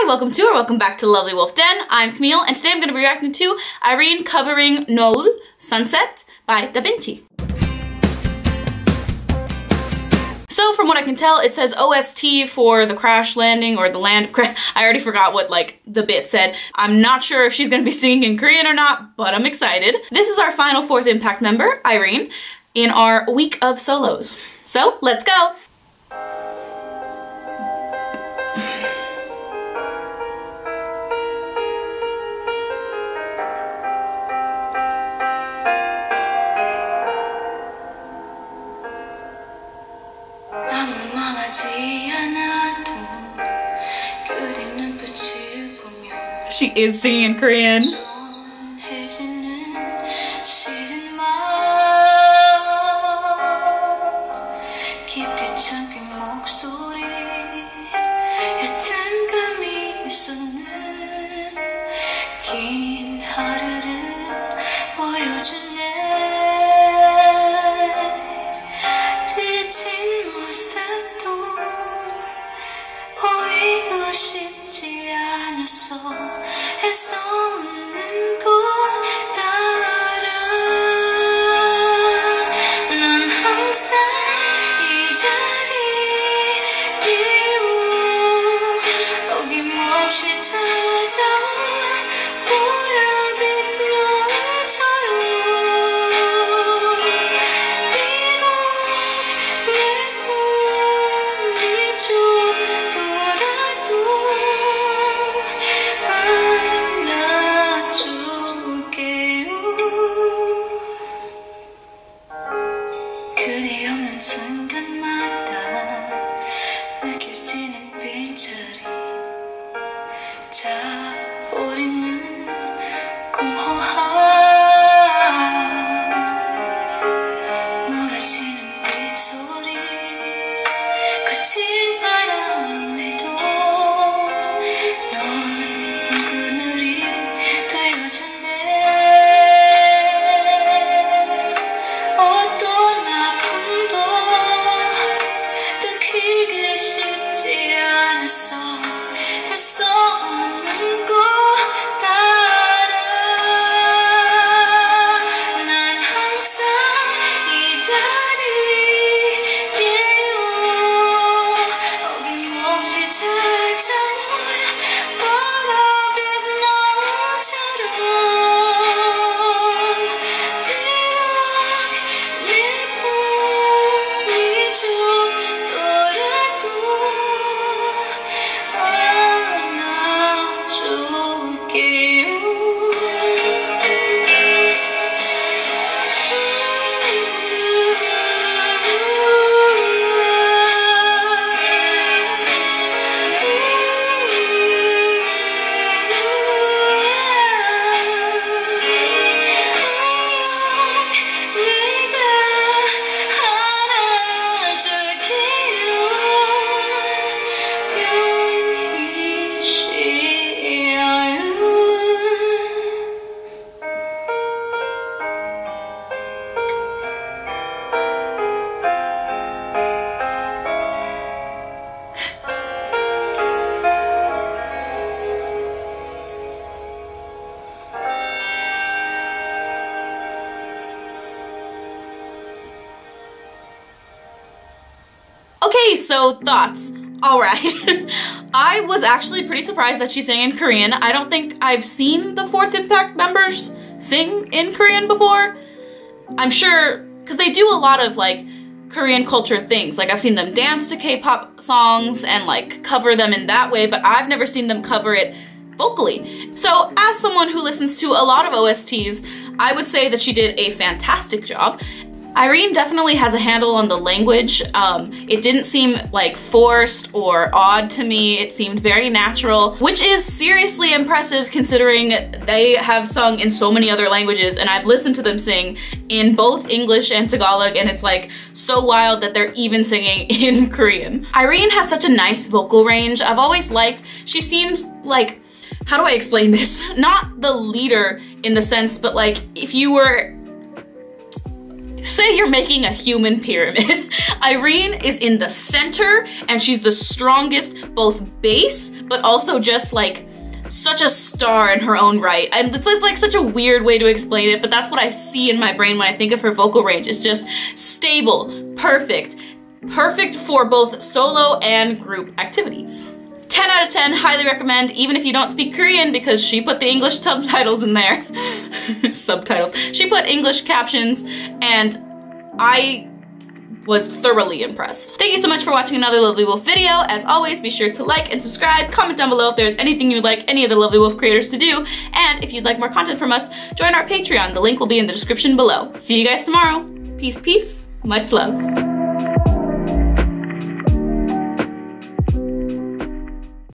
Hi, welcome back to Lovely Wolf Den. I'm Camille, and today I'm going to be reacting to Irene covering Noel, Sunset by Da Vinci. So from what I can tell, it says OST for the Crash Landing or the Land of Crash. I already forgot what the bit said. I'm not sure if she's going to be singing in Korean or not, but I'm excited. This is our final Fourth Impact member, Irene, in our week of solos. So let's go! She is singing in Korean. Okay, so thoughts. Alright. I was actually pretty surprised that she sang in Korean. I don't think I've seen the Fourth Impact members sing in Korean before. I'm sure, because they do a lot of Korean culture things. I've seen them dance to K-pop songs and cover them in that way, but I've never seen them cover it vocally. So as someone who listens to a lot of OSTs, I would say that she did a fantastic job. Irene definitely has a handle on the language. It didn't seem forced or odd to me. It seemed very natural, which is seriously impressive considering they have sung in so many other languages, and I've listened to them sing in both English and Tagalog, and it's so wild that they're even singing in Korean. Irene has such a nice vocal range. I've always liked, she seems how do I explain this? Not the leader in the sense, but if you were say you're making a human pyramid. Irene is in the center and she's the strongest, both base, but also just like such a star in her own right. And it's like such a weird way to explain it, but that's what I see in my brain when I think of her vocal range. It's just stable, perfect. Perfect for both solo and group activities. 10 out of 10, highly recommend, even if you don't speak Korean, because she put the English subtitles in there. Subtitles. She put English captions, and I was thoroughly impressed. Thank you so much for watching another Lovely Wolf video. As always, be sure to like and subscribe, comment down below if there's anything you'd like any of the Lovely Wolf creators to do, and if you'd like more content from us, join our Patreon. The link will be in the description below. See you guys tomorrow. Peace, peace, much love.